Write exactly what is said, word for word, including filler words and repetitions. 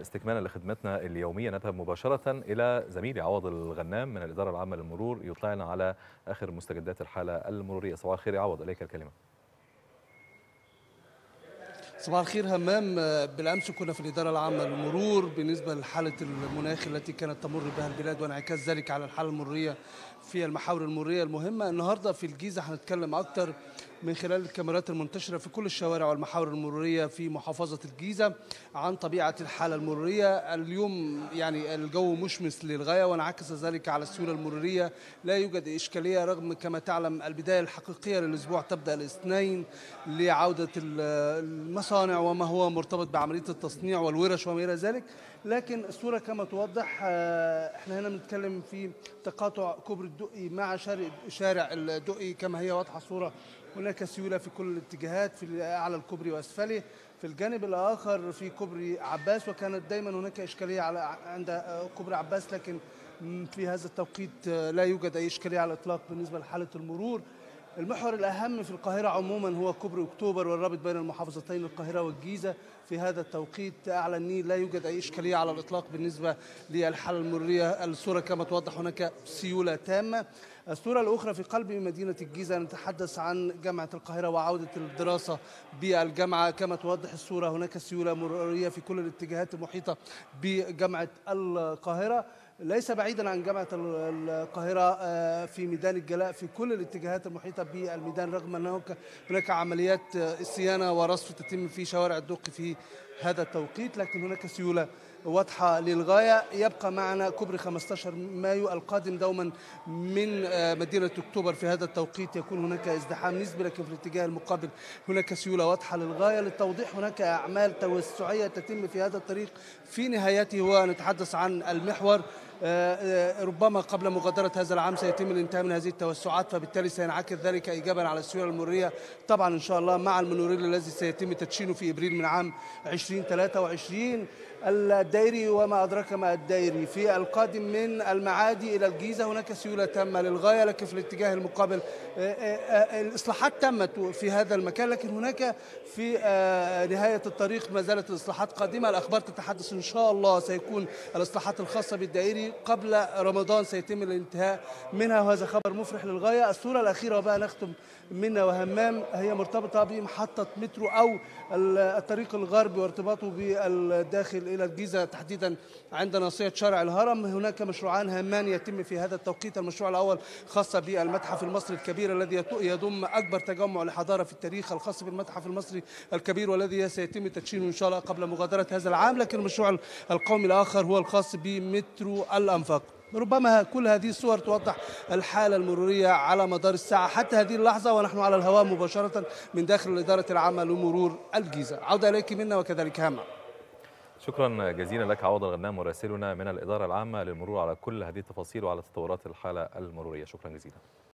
استكمالا لخدمتنا اليومية نذهب مباشرة إلى زميلي عوض الغنام من الإدارة العامة للمرور يطلعنا على آخر مستجدات الحالة المرورية. صباح الخير يا عوض، إليك الكلمة. صباح الخير همام. بالامس كنا في الاداره العامه للمرور بالنسبه لحاله المناخ التي كانت تمر بها البلاد وانعكاس ذلك على الحاله المروريه في المحاور المروريه المهمه. النهارده في الجيزه هنتكلم اكتر من خلال الكاميرات المنتشره في كل الشوارع والمحاور المروريه في محافظه الجيزه عن طبيعه الحاله المروريه. اليوم يعني الجو مشمس للغايه وانعكس ذلك على السيوله المروريه. لا يوجد اشكاليه رغم كما تعلم البدايه الحقيقيه للاسبوع تبدا الاثنين لعوده المصانع وما هو مرتبط بعمليه التصنيع والورش وما الى ذلك، لكن الصوره كما توضح. احنا هنا بنتكلم في تقاطع كوبري الدقي مع شارع الدقي كما هي واضحه الصوره. هناك سيوله في كل الاتجاهات في اعلى الكوبري واسفله. في الجانب الاخر في كوبري عباس، وكانت دايما هناك اشكاليه على عند كوبري عباس، لكن في هذا التوقيت لا يوجد اي اشكاليه على الاطلاق بالنسبه لحاله المرور. المحور الأهم في القاهرة عموما هو كوبري أكتوبر والرابط بين المحافظتين القاهرة والجيزة. في هذا التوقيت أعلى النيل لا يوجد أي إشكالية على الإطلاق بالنسبة للحالة المرورية. الصورة كما توضح هناك سيولة تامة. الصورة الأخرى في قلب مدينة الجيزة نتحدث عن جامعة القاهرة وعودة الدراسة بالجامعة. كما توضح الصورة هناك سيولة مرورية في كل الاتجاهات المحيطة بجامعة القاهرة، ليس بعيدا عن جامعة القاهرة في ميدان الجلاء في كل الاتجاهات المحيطة بالميدان، رغم أن هناك عمليات صيانة ورصف تتم في شوارع الدقي في هذا التوقيت، لكن هناك سيولة واضحة للغاية. يبقى معنا كوبري خمسة عشر مايو القادم دوما من مدينة أكتوبر. في هذا التوقيت يكون هناك ازدحام نسبي، لكن في الاتجاه المقابل هناك سيولة واضحة للغاية. للتوضيح هناك أعمال توسعية تتم في هذا الطريق في نهايته، ونتحدث عن المحور. ربما قبل مغادرة هذا العام سيتم الانتهاء من هذه التوسعات، فبالتالي سينعكس ذلك إيجابا على السيولة المرورية طبعا إن شاء الله مع المونوريل الذي سيتم تدشينه في إبريل من عام ألفين وثلاثة وعشرين. الدائري وما أدراك ما الدائري في القادم من المعادي إلى الجيزة هناك سيولة تامة للغاية، لكن في الاتجاه المقابل الإصلاحات تمت في هذا المكان، لكن هناك في نهاية الطريق ما زالت الإصلاحات قادمة. الأخبار تتحدث إن شاء الله سيكون الإصلاحات الخاصة بالدائري قبل رمضان سيتم الانتهاء منها، وهذا خبر مفرح للغاية. الصورة الأخيرة وبقى نختم منا وهمام هي مرتبطة بمحطة مترو أو الطريق الغربي وارتباطه بالداخل إلى الجيزة تحديدا عند ناصية شارع الهرم. هناك مشروعان هامان يتم في هذا التوقيت. المشروع الأول خاص بالمتحف المصري الكبير الذي يضم أكبر تجمع لحضارة في التاريخ الخاص بالمتحف المصري الكبير، والذي سيتم تدشينه إن شاء الله قبل مغادرة هذا العام. لكن المشروع القومي الآخر هو الخاص بمترو الأنفاق. ربما كل هذه الصور توضح الحالة المرورية على مدار الساعة حتى هذه اللحظة، ونحن على الهواء مباشرة من داخل الإدارة العامة لمرور الجيزة. عودة إليك منا وكذلك هامة. شكرا جزيلا لك عوض الغنام مراسلنا من الإدارة العامة للمرور على كل هذه التفاصيل وعلى تطورات الحالة المرورية. شكرا جزيلا.